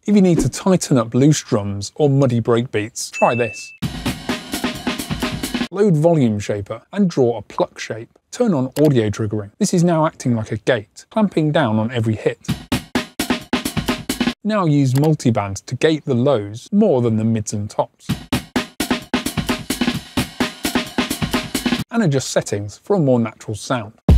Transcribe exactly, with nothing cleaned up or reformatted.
If you need to tighten up loose drums or muddy breakbeats, try this. Load VolumeShaper and draw a pluck shape. Turn on audio triggering. This is now acting like a gate, clamping down on every hit. Now use Multiband to gate the lows more than the mids and tops. And adjust settings for a more natural sound.